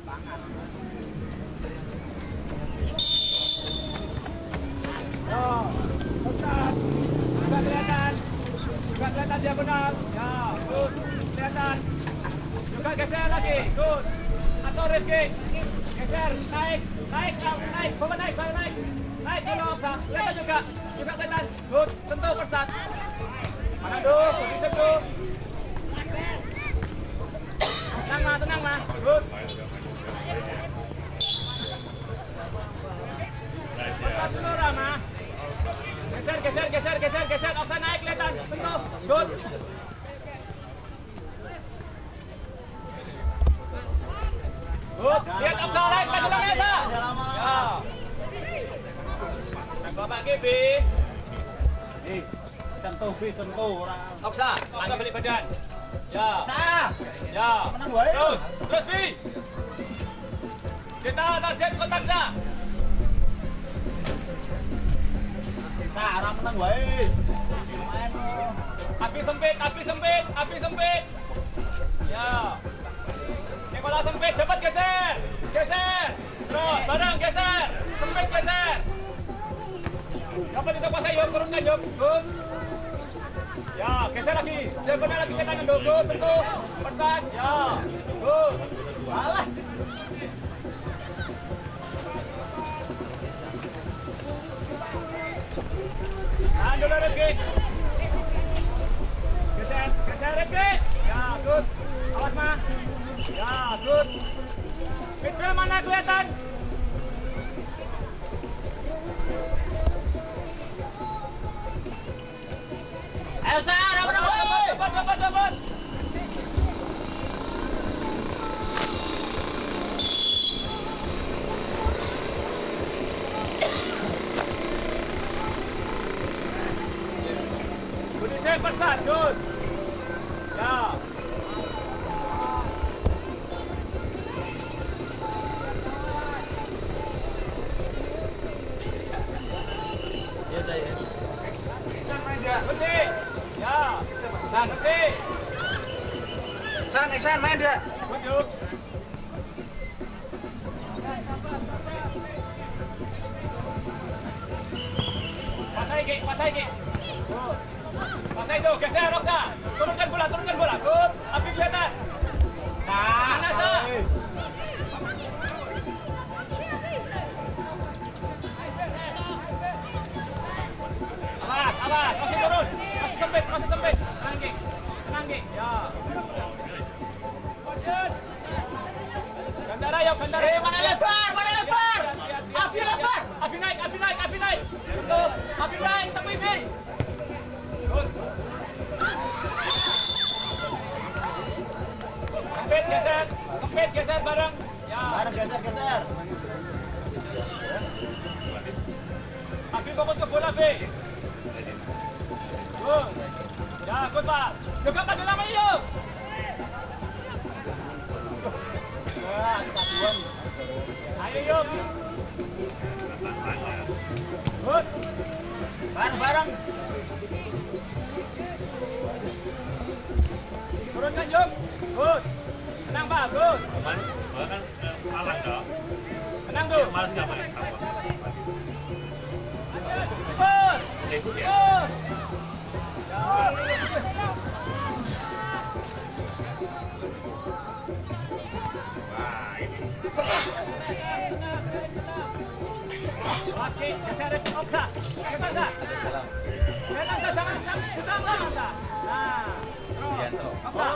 Juga kelihatan. Juga kelihatan diagonal. Ya, good. Kelihatan. Juga geser lagi. Good. Atau Rifki. Geser, naik, bawa naik. Naik dulu, Oksa. Kelihatan juga. Juga kelihatan. Good. Sentuh persat. Mana dulu, position dulu. Tenang mah. Good. Persat dulu, Rama. Geser. Oksa naik, kelihatan. Sentuh. Good. Good. Lihat Oksa naik, pegang Nesa. Ya. Bapak Gibi. Sentuh orang. Oksa balik badan. Ya. Terus Bi. Kita target kontak Sa. Kita arah menang wae. Api sempit. Ya. Nikola sempit, dapat geser. Terus bareng geser. Sempit geser. Dapat kita kuasai, yuk turunkan yuk. Good. Ya, geser lagi. Diagonal lagi ke tangan dulu. Good, sentuh. Persat. Ya. Good. Alah. Tahan dulu Rifki. Geser Rifki. Ya, good. Awas mah. Ya, good. Midfield mana kelihatan? Ayo Sa, Dapat. Good save, Persat. Good. Ya. San main dia. Maju. Pasai Ki. Pasai tuh, geser Oksa. Turunkan bola. Good. Api kelihatan. Nah, Nasa. Awas. Masih turun. Masih sempit. Tenang Ki. Ya. Gandara. Mana lebar? Api lebar. Api naik. Tuh, api naik, tapi Bi. Good. Sempit geser bareng. Ya. Bareng geser. Api fokus ke bola, Bi. Good. Ya, good Pak. Juga pada lama yuk. Ayo yuk. Good. Bareng. Turunkan yuk. Good. Tenang Pak, good. Kan kalah dong. Tenang tuh. Malas nggak main. Good. Ikut ya. Good. Wah ini. Lagi geser Oksa. Geser Sa. Jangan sedang lama Sa. Nah. Terus. Oksa.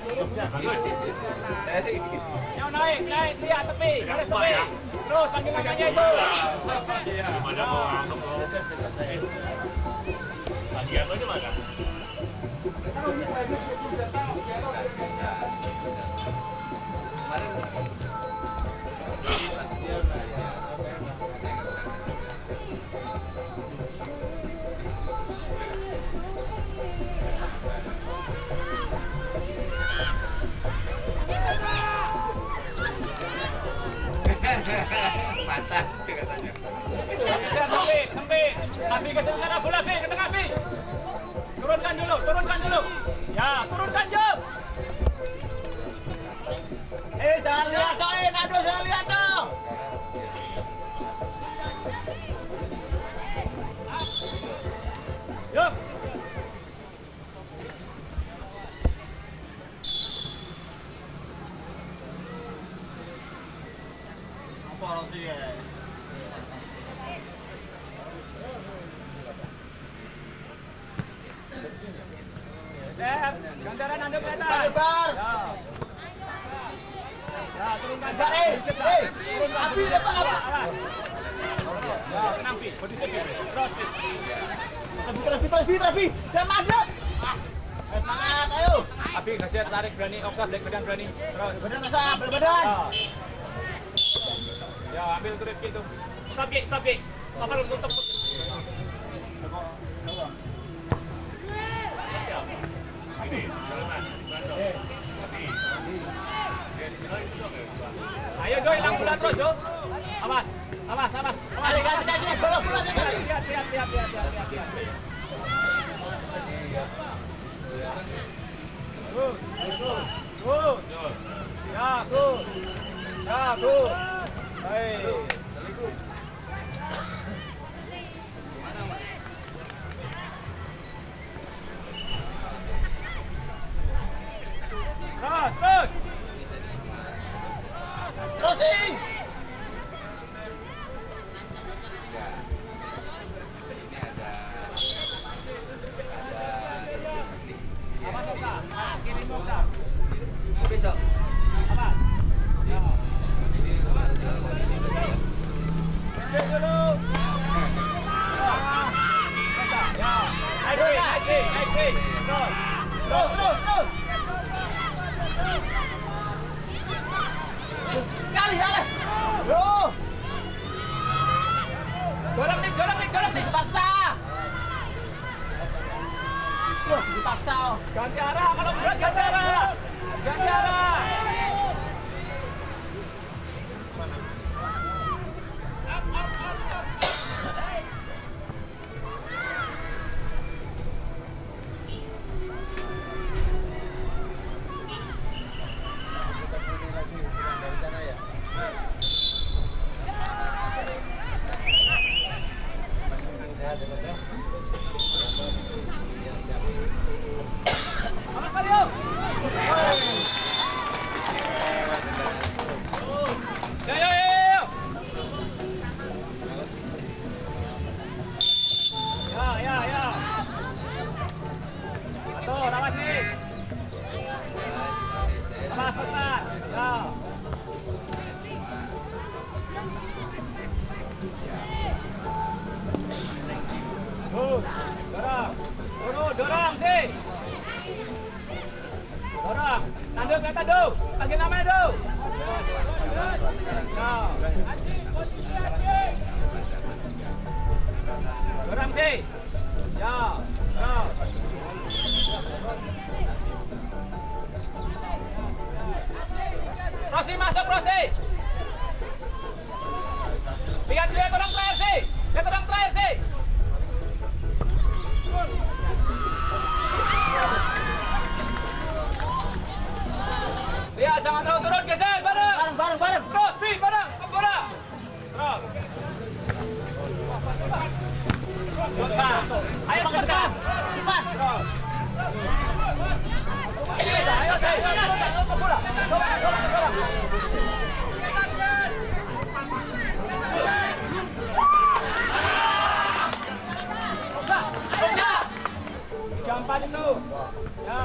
Yang naik, lihat tepi, garis tepi. Terus panggil kakinya itu. Gimana mau anggap lo? Bagian lo aja mana? Patah, katanya. Sempit. Abi ke tengah bola, Bi, ke tengah, Bi. Turunkan dulu. Ya, turunkan, Job. Jangan lihat, aduh, Rossi ya. Geser, gandaran Anda kelihatan. Lebar. Ya, turunkan. Lebar, Turunkan. Abi lebar apa? Awas. Ya, tenang, Pi. Body shape, Pi. Terus, Pi. Terlebih. Jangan mandek. Semangat, ayo. Abi, geser, tarik berani. Oksa, black badan berani. Terus. Badan masa, berbadan. Ya. Ya, ambil tuh Rifki tuh. Stop, Pi. Apa lu tutup? Ini, jalanan, Bandung. Tapi, Ayo, Doi, hilang bola terus, Jo. Awas. Kali kasih kaji, bola pulang ya kasih. Lihat. Good. Ya, good. Baik. Terus. Crossing. Apa Oksa? Kiri Oksa. Besok. Apa? Ya. Cek dulu. Ya. Naik. Terus. Sekali, Ale. Yo. Dorong nih. Dipaksa. Wah, dipaksa. Ganti arah, kalau berat ganti arah. Awas kali yuk. Ya. Ya. Tuh, awas nih. Awas pesan. Ya. Dorong sih. Dorong. Tanduk kata do. Panggil namanya do. Dorong sih. Ya. Rosi masuk Rosi. Lihat orang terakhir sih. Lihat jangan terlalu turun, geser bareng. Bareng. Terus, Bi, bareng ke bola. Terus. Doksa. Ayo cepat. Cepat. Terus. Ayo ke bola. Dorong. Bisa. Jam 4 itu. Ya.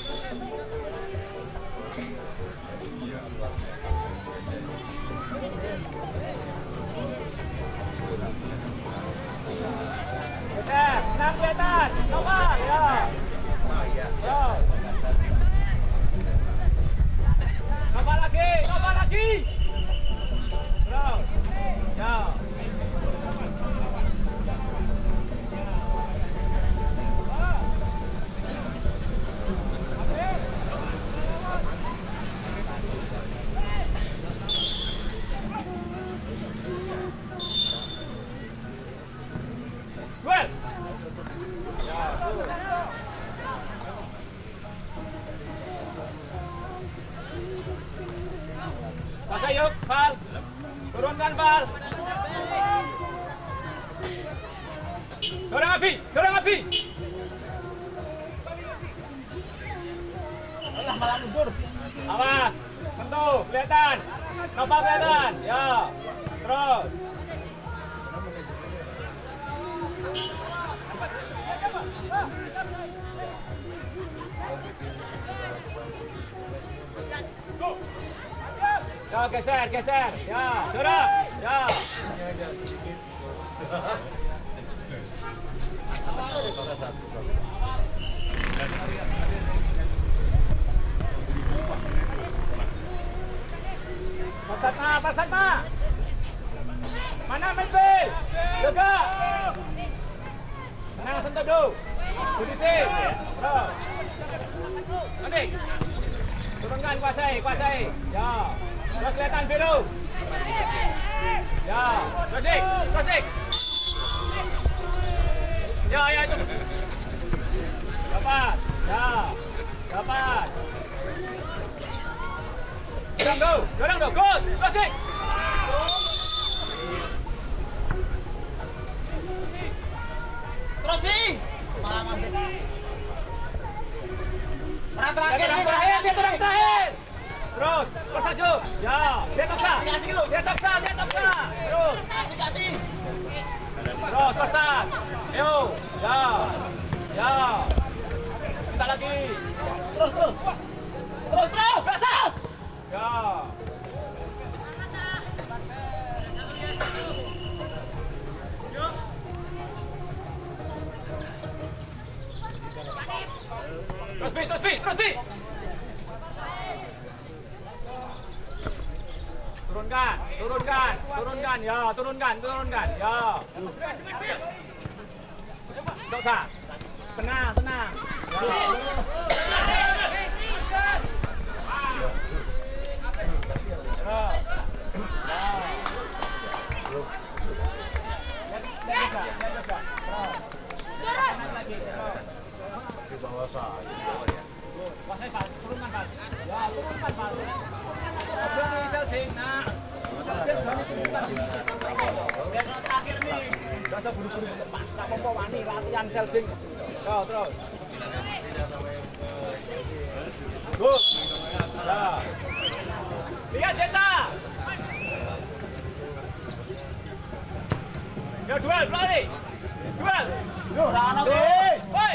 Senang kelihatan, nomor ya. Nomor lagi. Bro. Ya. Well. Pasang yuk, Val. Turunkan, Val. Dorong Abi. Malah mundur. Awas. Sentuh, kelihatan. Nopal kelihatan. Ya. Terus. Ya, geser, geser. Ya, dorong. Ya. Pasat ma. Mana Melvi? Jaga. Mana sentuh dulu. Kondisi. Terus. Nanti. Turunkan, kuasai, kuasai. Ya. Terus kelihatan biru. Ya. Crossing, crossing. Ya, ya itu. Dapat. Ya. Dapat. Dorong dulu, good, crossing. Crossing. Malah ngambil. Dia terakhir. Terus maju. Ya, dia taksa. Dia taksa. Terus. Kasih. Terus, kosan. Ayo. Ya. Ya. Kita lagi. Terus. Kasih. Ya. Terus bi. Turunkan. Ya, turunkan. Ya. Doksa. Tenang. Ya. Turunkan, Pak. Ya, turunkan, Pak. Berani selfie, nah. Terakhir nih. Rasa buru-buru lepas. Tak apa-apa wani latihan selfie. Terus. Good. Ya. Lihat Zeta. Ya, duel, berani. Duel. Yo, Rano. Woi.